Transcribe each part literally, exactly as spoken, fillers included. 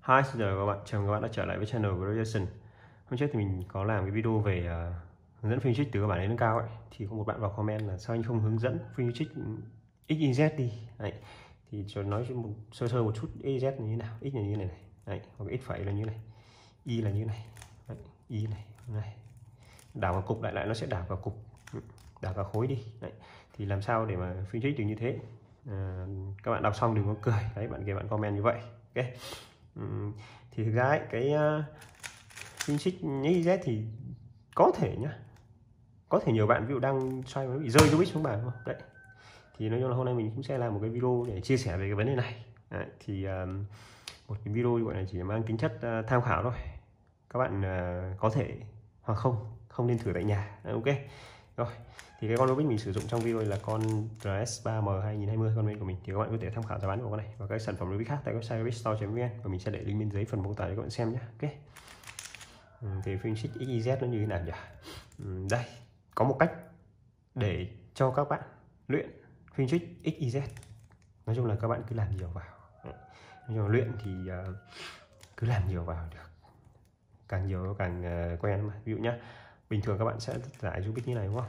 Hi, xin chào các bạn, chào mừng các bạn đã trở lại với channel Graduation. Hôm trước thì mình có làm cái video về uh, hướng dẫn phim trích từ các bản đến nâng cao ấy, thì có một bạn vào comment là sao anh không hướng dẫn phim trích ích y dét đi. Đấy. Thì cho nói một, sơ sơ một chút ích y dét là như thế nào, x là như thế này này, đấy, hoặc x phẩy là như này, y là như này, đấy, y này, này, đảo vào cục lại lại nó sẽ đảo vào cục, đảo vào khối đi. Đấy. Thì làm sao để mà phim trích được như thế? À, các bạn đọc xong đừng có cười, đấy bạn kia bạn comment như vậy, ok. Ừ, thì thực ra ấy, cái uh, phim trích ích y dét thì có thể nhá, có thể nhiều bạn ví dụ đang xoay nó bị rơi dấu bích xuống bàn không đấy, thì nói chung là hôm nay mình cũng sẽ làm một cái video để chia sẻ về cái vấn đề này. Đấy, thì uh, một cái video gọi là chỉ mang tính chất uh, tham khảo thôi, các bạn uh, có thể hoặc không không nên thử tại nhà. Đấy, ok rồi. Thì cái con Rubik mình sử dụng trong video là con R S ba M hai nghìn hai mươi, con bên của mình, thì các bạn có thể tham khảo giá bán của con này và các sản phẩm Rubik khác tại website rubik store chấm vn, và mình sẽ để link bên dưới phần mô tả để các bạn xem nhé. Ok. Ừ, thì phim trích ích y dét nó như thế nào nhỉ? Ừ, đây có một cách để cho các bạn luyện phim trích ích y dét. Nói chung là các bạn cứ làm nhiều vào. Nói chung là luyện thì uh, cứ làm nhiều vào được, càng nhiều càng uh, quen mà. Ví dụ nhá, bình thường các bạn sẽ giải Rubik như này đúng không?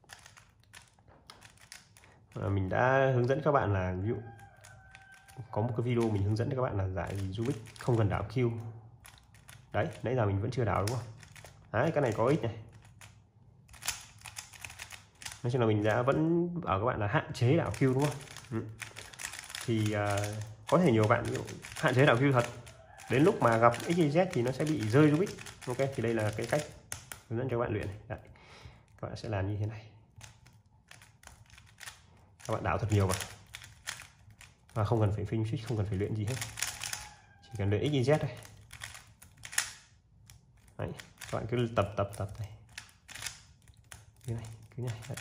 À, mình đã hướng dẫn các bạn là ví dụ có một cái video mình hướng dẫn cho các bạn là giải Rubik không cần đảo Q. Đấy, nãy giờ mình vẫn chưa đảo đúng không? Đấy, cái này có ích này. Nói chung là mình đã vẫn bảo các bạn là hạn chế đảo Q đúng không? Ừ. Thì uh, có thể nhiều bạn ví dụ hạn chế đảo Q thật, đến lúc mà gặp ích y dét thì nó sẽ bị rơi Rubik. Ok, thì đây là cái cách hướng dẫn cho các bạn luyện này. Đấy, các bạn sẽ làm như thế này, các bạn đảo thật nhiều vào và không cần phải phinh trích, không cần phải luyện gì hết, chỉ cần luyện ích y dét thôi. Đấy, các bạn cứ tập tập tập này, như này, cứ như này. Đấy.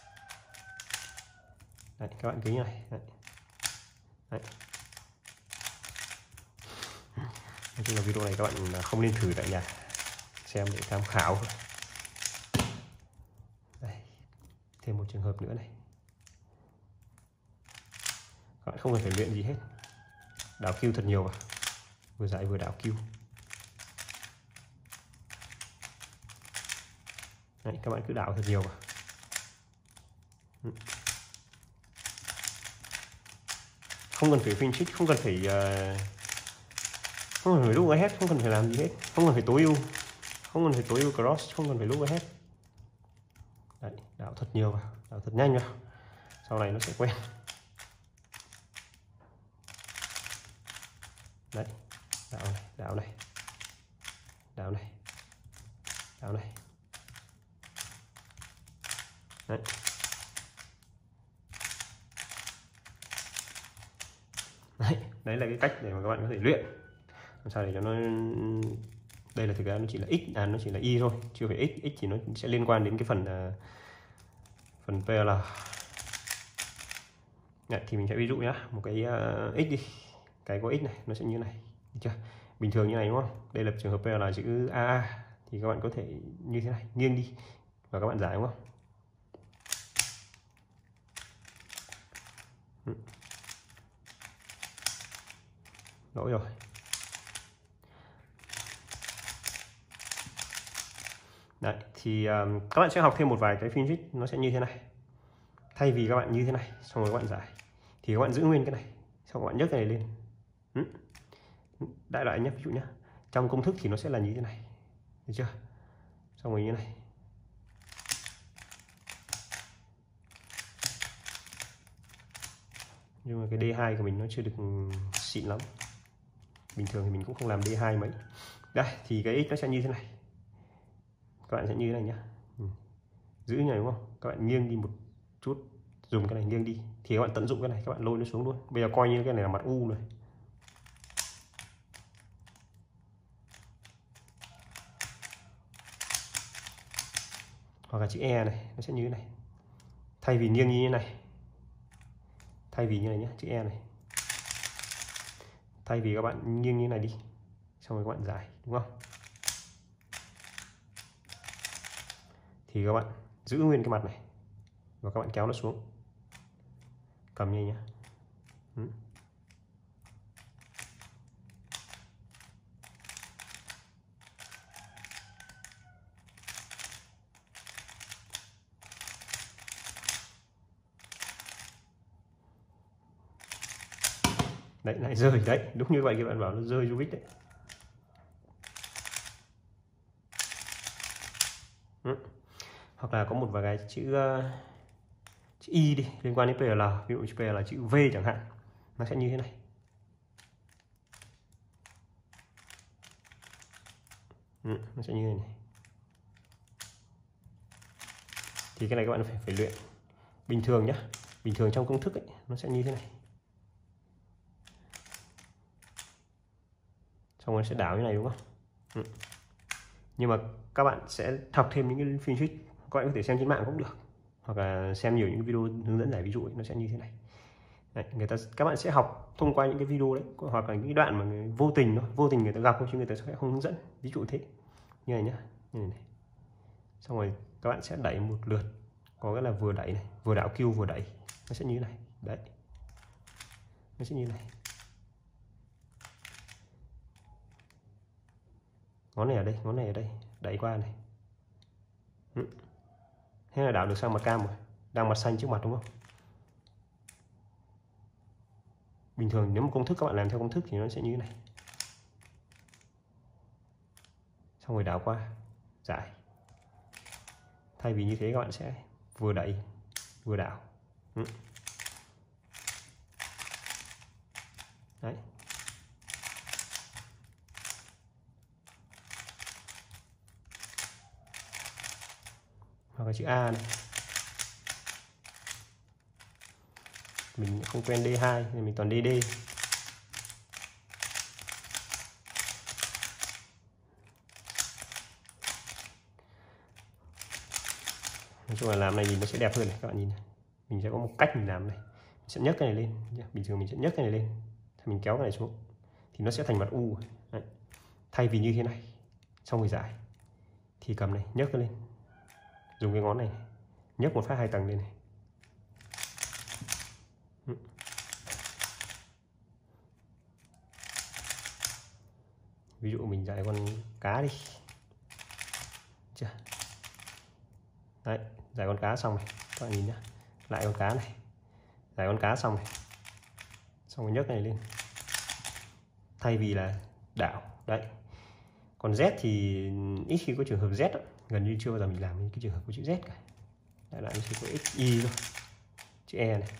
Đấy, các bạn cứ như này. Đấy. Đấy. Nói chung là video này các bạn không nên thử tại nhà, xem để tham khảo. Đây, thêm một trường hợp nữa này, các bạn không cần phải luyện gì hết, đảo Q thật nhiều vào, vừa giải vừa đảo Q. Đấy, các bạn cứ đảo thật nhiều vào. Không cần phải phinh trích, không cần phải uh, không cần phải lúc hết, không cần phải làm gì hết, không cần phải tối ưu, không cần phải tối ưu cross, không cần phải lúc hết. Đấy, đảo thật nhiều vào, đảo thật nhanh vào, sau này nó sẽ quen. Đấy, đảo này, đảo này, đảo này, đảo này. Đấy. Đấy, đấy là cái cách để mà các bạn có thể luyện làm sao để cho nó, đây là thực ra nó chỉ là x, à nó chỉ là y thôi, chưa phải x. X thì nó sẽ liên quan đến cái phần uh, phần pê lờ. Đấy, thì mình sẽ ví dụ nhá, một cái uh, x đi, cái có x này nó sẽ như này, được chưa? Bình thường như này đúng không? Đây là trường hợp pê lờ chữ a a, thì các bạn có thể như thế này, nghiêng đi và các bạn giải đúng không? Ừ. Lỗi rồi. Đấy, thì um, các bạn sẽ học thêm một vài cái phim trích nó sẽ như thế này. Thay vì các bạn như thế này, xong rồi các bạn giải, thì các bạn giữ nguyên cái này, xong các bạn nhấc cái này lên. Ừ. Đại loại nhé, ví dụ nhé, trong công thức thì nó sẽ là như thế này, được chưa? Xong rồi như thế này. Nhưng mà cái D hai của mình nó chưa được xịn lắm, bình thường thì mình cũng không làm D hai mấy. Đây, thì cái X nó sẽ như thế này, các bạn sẽ như thế này nhá. Ừ. Giữ như này đúng không? Các bạn nghiêng đi một chút, dùng cái này nghiêng đi, thì các bạn tận dụng cái này, các bạn lôi nó xuống luôn. Bây giờ coi như cái này là mặt U rồi. Hoặc là chữ E này, nó sẽ như thế này. Thay vì nghiêng như thế này, thay vì như này nhé, chữ E này, thay vì các bạn nghiêng như thế này đi, xong rồi các bạn giải đúng không? Thì các bạn giữ nguyên cái mặt này và các bạn kéo nó xuống, cầm như nhé. Ừ. Đấy, lại rơi đấy, đúng như vậy các bạn bảo, nó rơi Rubik đấy. Ừ. Hoặc là có một vài cái chữ uh, chữ Y đi liên quan đến pê lờ, ví dụ chữ pê lờ chữ V chẳng hạn, nó sẽ như thế này. Ừ, nó sẽ như thế này. Thì cái này các bạn phải phải luyện. Bình thường nhá, bình thường trong công thức ấy, nó sẽ như thế này. Xong rồi sẽ đảo như này đúng không? Ừ. Nhưng mà các bạn sẽ học thêm những cái phiên trick, các bạn có thể xem trên mạng cũng được, hoặc là xem nhiều những video hướng dẫn giải ví dụ ấy, nó sẽ như thế này. Đấy, người ta các bạn sẽ học thông qua những cái video đấy, hoặc là những đoạn mà người, vô tình thôi, vô tình người ta gặp thôi chứ người ta sẽ không hướng dẫn, ví dụ thế. Như này nhá, như này, này. Xong rồi các bạn sẽ đẩy một lượt, có cái là vừa đẩy này, vừa đảo Q vừa đẩy, nó sẽ như thế này. Đấy, nó sẽ như thế này. Ngón này ở đây, ngón này ở đây, đẩy qua này. Ừ. Thế là đảo được sang mặt cam rồi, đang mặt xanh trước mặt đúng không? Bình thường nếu mà công thức các bạn làm theo công thức thì nó sẽ như thế này. Xong rồi đảo qua, giải. Thay vì như thế các bạn sẽ vừa đẩy, vừa đảo. Ừ. Đấy. Hoặc là chữ A này. Mình không quen D hai nên mình toàn D D. Nói chung là làm này nhìn nó sẽ đẹp hơn này các bạn nhìn này. Mình sẽ có một cách mình làm này. Mình sẽ nhấc cái này lên, bình thường mình sẽ nhấc cái này lên, mình kéo cái này xuống thì nó sẽ thành mặt U. Đấy. Thay vì như thế này, xong rồi giải thì cầm này, nhấc cái lên, dùng cái ngón này, nhấc một phát hai tầng lên này. Ví dụ mình giải con cá đi, chưa? Đấy, giải con cá xong này, các bạn nhìn nhá, lại con cá này, giải con cá xong này, xong rồi nhấc này lên, thay vì là đảo. Đấy, còn Z thì ít khi có trường hợp Z đó. Gần như chưa bao giờ mình làm những cái trường hợp của chữ Z cả. Lại lại chỉ có X, Y thôi, chữ E này.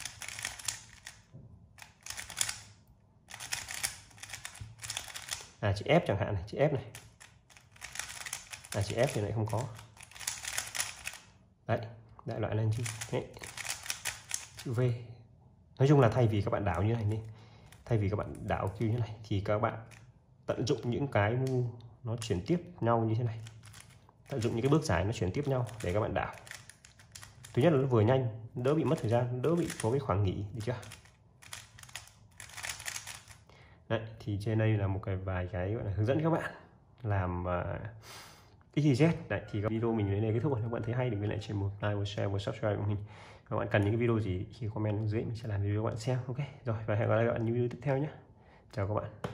À, chữ F chẳng hạn này, chữ F này. À, chữ F thì lại không có. Đấy, đại loại là chữ Đấy. Chữ V. Nói chung là thay vì các bạn đảo như này đi, thay vì các bạn đảo kiểu như này thì các bạn tận dụng những cái move nó chuyển tiếp nhau như thế này, tận dụng những cái bước giải nó chuyển tiếp nhau để các bạn đảo. Thứ nhất là nó vừa nhanh, đỡ bị mất thời gian, đỡ bị có cái khoảng nghỉ, được chưa? Đấy, thì trên đây là một cái vài cái gọi là hướng dẫn các bạn làm uh, X Y Z. Đấy, thì các video mình đến đây kết thúc rồi. Nếu các bạn thấy hay đừng quên lại trên một like, một share, một subscribe của mình. Các bạn cần những cái video gì khi comment dưới mình sẽ làm video các bạn xem. Ok rồi, và hẹn gặp lại các bạn những video tiếp theo nhé. Chào các bạn.